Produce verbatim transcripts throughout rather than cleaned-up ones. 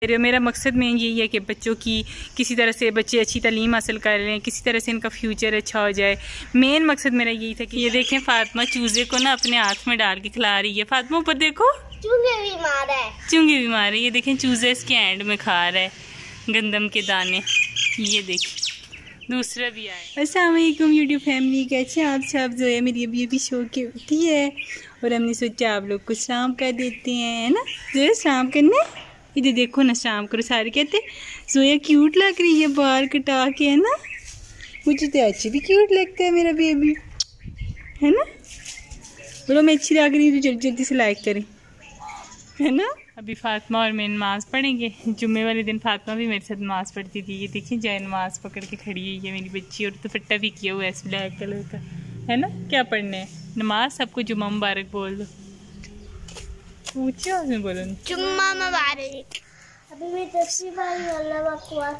मेरा मकसद में यही है कि बच्चों की किसी तरह से बच्चे अच्छी तालीम हासिल कर लें, किसी तरह से इनका फ्यूचर अच्छा हो जाए। मेन मकसद मेरा यही था कि ये देखें फातिमा चूजे को ना अपने हाथ में डाल के खिला रही है। फातिमा ऊपर देखो, चूंगे बीमार है, चूंगे बीमार है। ये देखें चूजे इसके एंड में खा रहा है गंदम के दाने। ये देखिए दूसरा भी आया। अस्सलाम वालेकुम यूट्यूब फैमिली, कैसे आप सब? जो है मेरी अभी अभी सो के उठी है और हमने सोचा आप लोग को सलाम कर देते हैं, है ना? जो है सलाम करने इधर देखो ना, सलाम करो। सारे कहते जोया क्यूट लग रही है बाल कटा के, है ना? मुझे तो अच्छी भी क्यूट लगता है मेरा बेबी, है ना? बोलो मैं अच्छी लग रही हूँ तो जल्दी जल्दी से लाइक करें, है ना? अभी फातिमा और मैं नमाज़ पढ़ेंगे। जुम्मे वाले दिन फातिमा भी मेरे साथ नमाज़ पढ़ती थी। ये देखिए जय नमाज़ पकड़ के खड़ी है ये मेरी बच्ची, और दुपट्टा भी किया हुआ है ऐसे ब्लैक कलर का, है ना? क्या पढ़ने है? नमाज। सबको जुम्मा मुबारक बोल दो, ऊंची आवाज़ में बोलो। जुम्मा मुबारक। अभी मैं तफसीर पढ़ी, अल्लाह अकबर।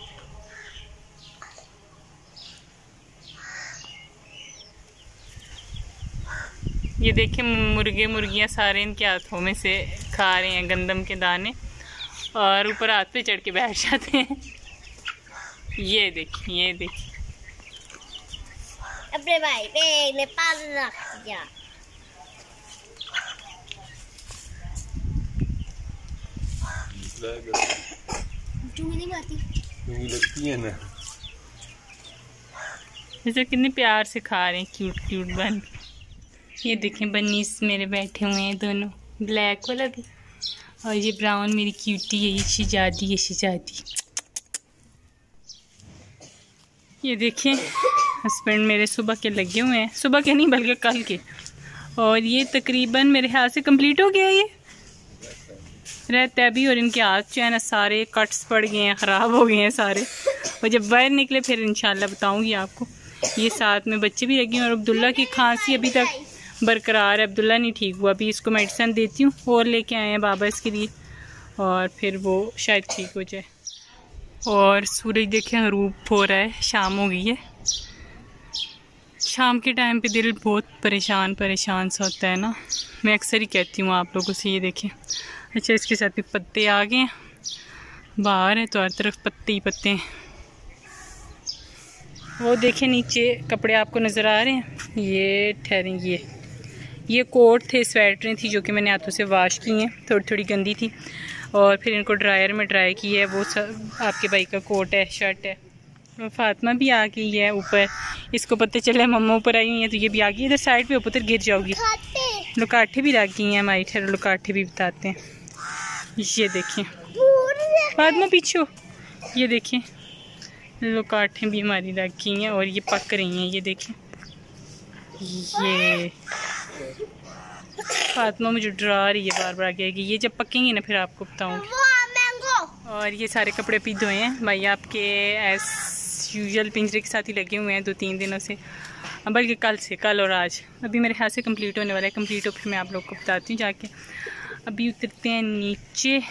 ये देखिए मुर्गे मुर्गियाँ सारे इनके हाथों में से खा रहे हैं गंदम के दाने और ऊपर हाथ पे चढ़ के बैठ जाते हैं। ये देखिए ये देखिए अपने भाई पे ने पाल रख दिया। चुंगी लगती है ना, जैसे कितने प्यार से खा रहे हैं क्यूट क्यूट बन। ये देखें बन्नीस मेरे बैठे हुए हैं दोनों, ब्लैक वाला भी और ये ब्राउन मेरी क्यूटी है, ये शहजादी है शहजादी। ये देखें हस्बैंड मेरे सुबह के लगे हुए हैं, सुबह के नहीं बल्कि कल के, और ये तकरीबन मेरे ख्याल से कंप्लीट हो गया ये रहता है अभी। और इनके हाथ जो है ना सारे कट्स पड़ गए हैं, ख़राब हो गए हैं सारे, और जब बाहर निकले फिर इंशाल्लाह बताऊंगी आपको। ये साथ में बच्चे भी लगे हैं और अब्दुल्ला की खांसी अभी तक बरकरार है, अब्दुल्ला नहीं ठीक हुआ। अभी इसको मेडिसिन देती हूँ और लेके आए हैं बाबा इसके लिए, और फिर वो शायद ठीक हो जाए। और सूरज देखें रूप हो रहा है, शाम हो गई है। शाम के टाइम पे दिल बहुत परेशान परेशान सा होता है ना, मैं अक्सर ही कहती हूँ आप लोगों से। ये देखें अच्छा इसके साथ भी पत्ते आ गए हैं, बाहर है तो हर तरफ पत्ते ही पत्ते हैं। वो देखें नीचे कपड़े आपको नज़र आ रहे हैं, ये ठहरें, ये ये कोट थे, स्वेटरें थी जो कि मैंने हाथों से वाश की हैं, थोड़ी थोड़ी गंदी थी और फिर इनको ड्रायर में ड्राई की है। वो सब आपके भाई का कोट है, शर्ट है। और फातिमा भी आ गई है ऊपर, इसको पता चला है मम्मा ऊपर आई हुई है तो ये भी आ गई। इधर साइड पे ऊपर गिर जाओगी। लुकाठे भी लग गई हैं हमारी, ठहरो लुकाठे भी बताते हैं। ये देखें फातिमा पीछे, ये देखें लुकाठे भी हमारी लग गई हैं और ये पक रही हैं। ये देखें ये फातिमा मुझे डरा रही है बार बार आगे, ये जब पकेंगी ना फिर आपको बताऊंगी। और ये सारे कपड़े भी धोए हैं भाई आपके एज यूजुअल पिंजरे के साथ ही लगे हुए हैं दो तीन दिनों से, बल्कि कल से, कल और आज। अभी मेरे ख्याल से कंप्लीट होने वाला है, कंप्लीट हो फिर मैं आप लोग को बताती हूँ जाके। अभी उतरते हैं नीचे,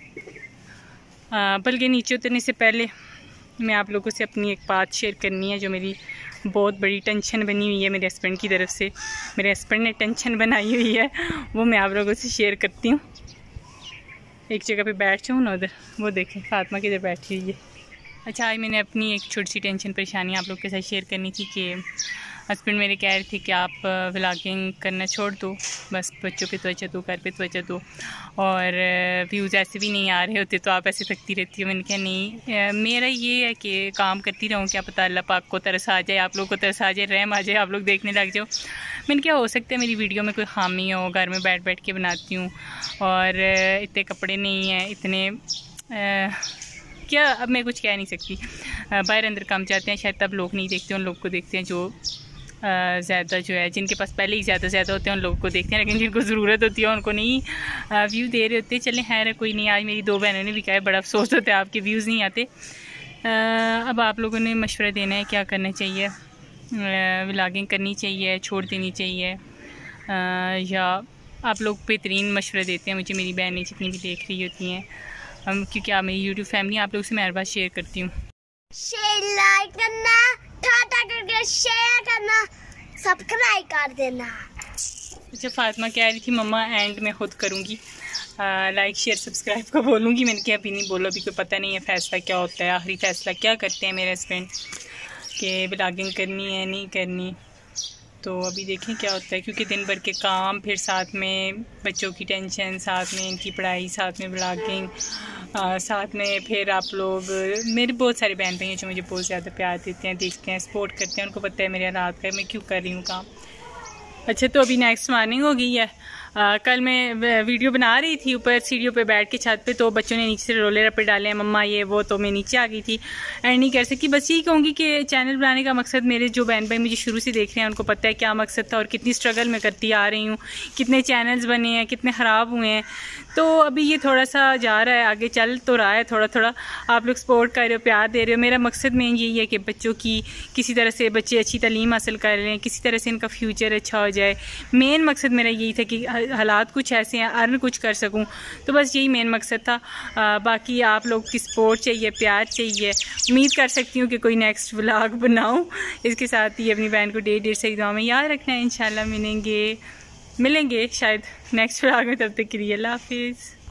बल्कि नीचे उतरने से पहले मैं आप लोगों से अपनी एक बात शेयर करनी है जो मेरी बहुत बड़ी टेंशन बनी हुई है मेरे हस्बैंड की तरफ से। मेरे हस्बैंड ने टेंशन बनाई हुई है, वो मैं आप लोगों से शेयर करती हूँ। एक जगह पे बैठ जाऊँ ना उधर, वो देखें फातिमा किधर बैठी हुई है। अच्छा आज मैंने अपनी एक छोटी सी टेंशन परेशानी आप लोग के साथ शेयर करनी थी कि हस्बैंड मेरे कह रहे थे कि आप व्लॉगिंग करना छोड़ दो, बस बच्चों पे तवज्जो दो, घर पे तवज्जो दो, और व्यूज़ ऐसे भी नहीं आ रहे होते तो आप ऐसे थकती रहती हो। मैंने कहा नहीं, मेरा ये है कि काम करती रहूँ, क्या पता अल्लाह पाक को तरस आ जाए, आप लोग को तरस आ जाए, रहम आ जाए, आप लोग देखने लग जाओ। मैंने क्या हो सकता है मेरी वीडियो में कोई खामी हो, घर में बैठ बैठ के बनाती हूँ और इतने कपड़े नहीं हैं, इतने आ, क्या अब मैं कुछ कह नहीं सकती। बाहर अंदर काम जाते हैं शायद तब लोग नहीं देखते, उन लोग को देखते हैं जो ज़्यादा जो है, जिनके पास पहले ही ज़्यादा ज़्यादा होते हैं उन लोगों को देखते हैं, लेकिन जिनको ज़रूरत होती है उनको नहीं व्यू दे रहे होते। चलें खैर कोई नहीं, आज मेरी दो बहनों ने भी कहा है बड़ा अफसोस होता है आपके व्यूज़ नहीं आते। आ, अब आप लोगों ने मशवरा देना है क्या करना चाहिए, व्लॉगिंग करनी चाहिए, छोड़ देनी चाहिए, आ, या आप लोग बेहतरीन मशवरा देते हैं मुझे, मेरी बहनें जितनी भी देख रही होती हैं, हम क्योंकि आप मेरी यूट्यूब फैमिली, आप लोग से मैं हर बार शेयर करती हूँ। शेयर लाइक करना, टाटा करके शेयर करना, सब्सक्राइब कर देना। अच्छा फातिमा कह रही थी मम्मा एंड में खुद करूँगी, लाइक शेयर सब्सक्राइब का बोलूँगी, मैंने क्या अभी नहीं बोला, अभी कोई पता नहीं है फ़ैसला क्या होता है, आखिरी फ़ैसला क्या करते हैं मेरे हस्बैंड कि ब्लॉगिंग करनी है नहीं करनी। तो अभी देखें क्या होता है, क्योंकि दिन भर के काम, फिर साथ में बच्चों की टेंशन, साथ में इनकी पढ़ाई, साथ में ब्लॉगिंग, साथ में फिर आप लोग, मेरे बहुत सारे बहन भाई हैं जो मुझे बहुत ज़्यादा प्यार देते हैं, देखते हैं, सपोर्ट करते हैं, उनको पता है मेरे हालात का मैं क्यों कर रही हूँ काम। अच्छा, तो अभी नेक्स्ट मॉर्निंग हो गई है। आ, कल मैं वीडियो बना रही थी ऊपर सीढ़ियों पे बैठ के छत पे, तो बच्चों ने नीचे से रोले रपे डाले हैं, मम्मा ये वो, तो मैं नीचे आ गई थी, एंड नहीं कर सकती। बस यही कहूँगी कि चैनल बनाने का मकसद, मेरे जो बहन भाई मुझे शुरू से देख रहे हैं उनको पता है क्या मकसद था और कितनी स्ट्रगल मैं करती आ रही हूँ, कितने चैनल्स बने हैं, कितने ख़राब हुए हैं। तो अभी ये थोड़ा सा जा रहा है, आगे चल तो रहा है थोड़ा थोड़ा, आप लोग सपोर्ट कर रहे हो, प्यार दे रहे हो। मेरा मकसद मेन यही है कि बच्चों की किसी तरह से, बच्चे अच्छी तालीम हासिल कर लें, किसी तरह से इनका फ्यूचर अच्छा हो जाए। मेन मकसद मेरा यही था कि हालात कुछ ऐसे हैं, अर्न कुछ कर सकूं, तो बस यही मेन मकसद था। आ, बाकी आप लोग की सपोर्ट चाहिए, प्यार चाहिए। उम्मीद कर सकती हूँ कि कोई नेक्स्ट व्लॉग बनाऊँ। इसके साथ ही अपनी बहन को डेढ़ डेढ़ से दुआ में याद रखना है। इंशाल्लाह मिलेंगे मिलेंगे शायद नेक्स्ट व्लॉग में, तब तक के लिए अल्लाह हाफिज़।